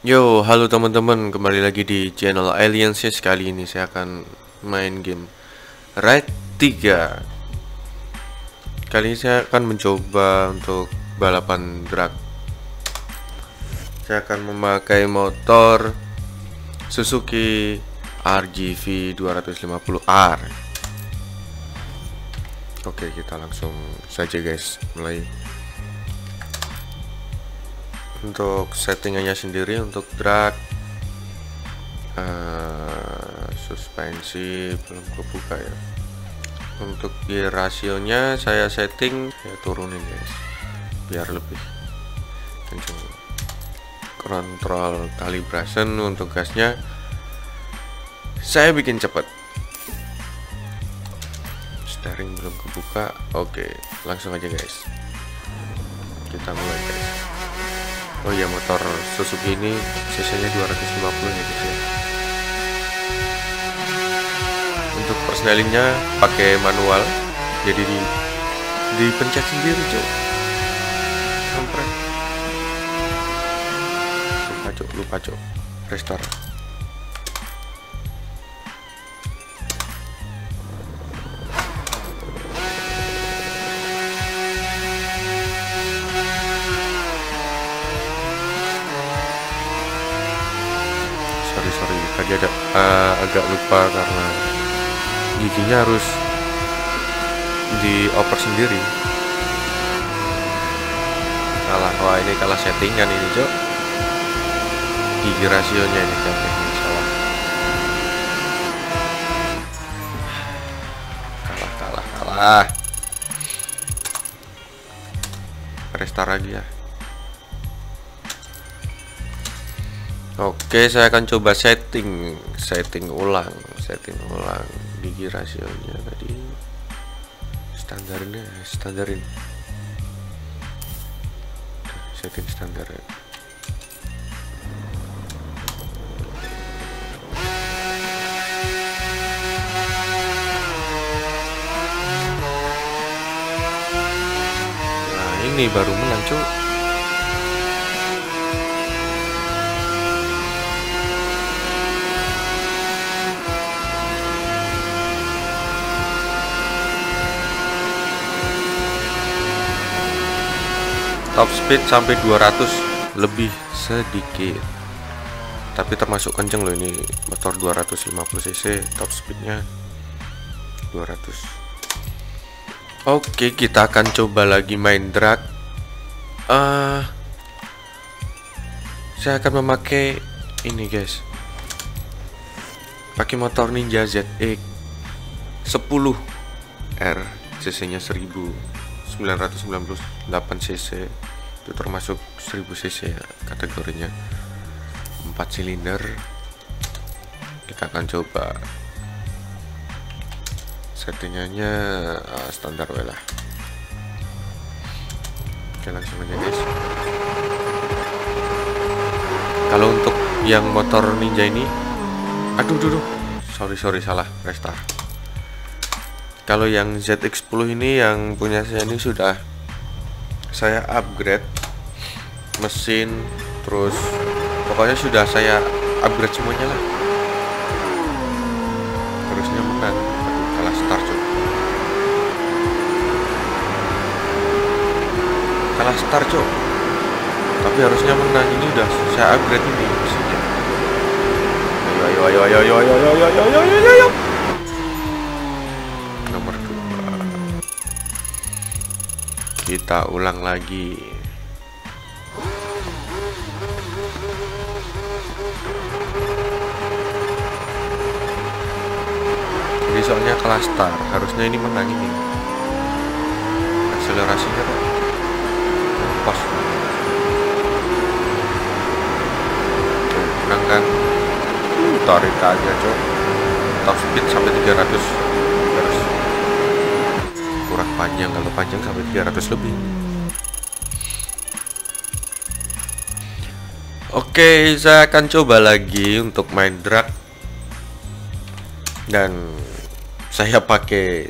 Yo, halo teman-teman, kembali lagi di channel Aliensis. Kali ini saya akan main game Ride 3. Kali ini saya akan mencoba untuk balapan drag. Saya akan memakai motor Suzuki RGV 250R. Oke, kita langsung saja guys, mulai. Untuk settingannya sendiri, untuk drag suspensi belum kebuka ya. Untuk gear rasionya saya setting ya, turunin guys biar lebih kencang. Kontrol calibration untuk gasnya saya bikin cepet. Steering belum kebuka. Oke, langsung aja guys, kita mulai guys. Oh iya, motor Suzuki ini cc-nya 250 ya guys ya. Untuk persnelingnya pakai manual, jadi dipencet sendiri cok. Kampret. Lupa cok. Restart. Sorry tadi ada agak lupa karena giginya harus dioper sendiri. Wah ini kalah settingan ini cok. Gigi rasionya ini salah. Kalah. Restart lagi ya. Oke, saya akan coba setting ulang gigi rasionya tadi. Standarin. Setting standar ya. Nah, ini baru menang, cuy. Top speed sampai 200 lebih sedikit, tapi termasuk kenceng loh ini motor 250 cc. Top speednya 200. Oke, kita akan coba lagi main drag. Saya akan memakai ini guys, pakai motor Ninja ZX 10R, cc nya 1998 cc. Itu termasuk 1000 cc ya kategorinya, 4 silinder. Kita akan coba settingannya standar lah. Oke, langsung aja guys. Kalau untuk yang motor Ninja ini, sorry salah, restart. Kalau yang ZX10 ini yang punya saya ini sudah saya upgrade mesin, terus pokoknya sudah saya upgrade semuanya lah. Harusnya menang. Kalah start cok. Tapi harusnya menang, ini udah saya upgrade ini mesinnya. Ayo. Nomor 2. Kita ulang lagi. Jadi soalnya kelas start, harusnya ini menang ini. Akselerasinya kok pas. Menang kan? Tarik aja cok. Top speed sampai 300. Terus kurang panjang, kalau panjang sampai 300 lebih. Oke, saya akan coba lagi untuk main drag, dan saya pakai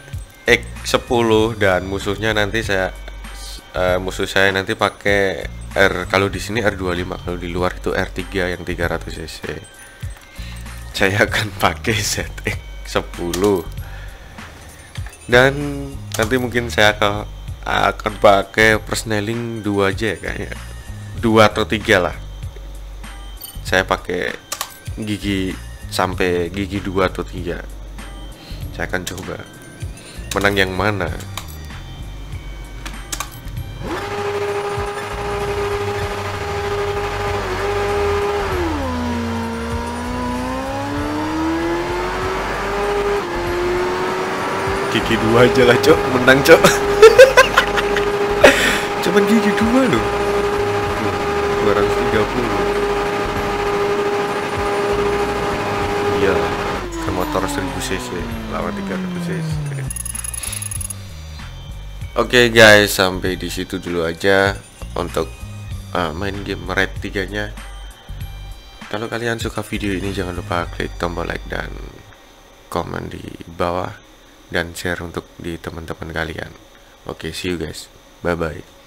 ZX10 dan musuh saya nanti pakai kalau di sini R25, kalau di luar itu R3 yang 300 cc. Saya akan pakai ZX 10 dan nanti mungkin saya akan pakai persneling 2 aja ya, kayaknya 2 atau 3 lah. Saya pakai gigi sampai gigi 2 atau 3. Saya akan coba menang yang mana. Gigi 2 aja lah, Cok, menang, Cok. Cuman gigi 2 loh. 230. Iya, ke motor 1000 cc lawan 300 cc. Oke guys, sampai di situ dulu aja untuk main game Raid 3-nya. Kalau kalian suka video ini, jangan lupa klik tombol like dan komen di bawah dan share untuk di teman-teman kalian. Oke, see you guys. Bye bye.